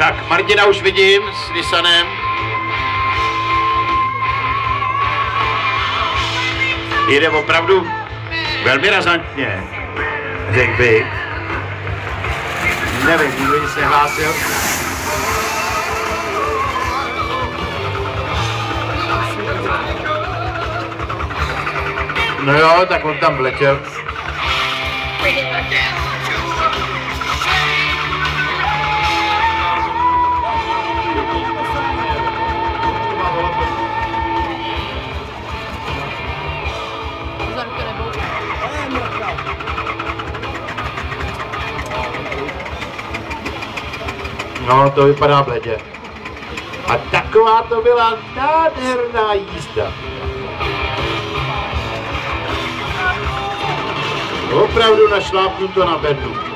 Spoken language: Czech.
Tak, Martina už vidím s Nissanem. Jede opravdu velmi razantně, řekl bych. Nevím, nikdo nic nehlásil. No jo, tak on tam vletěl. No, to vypadá bledě. A taková to byla nádherná jízda. Opravdu našlápnuto na bednu.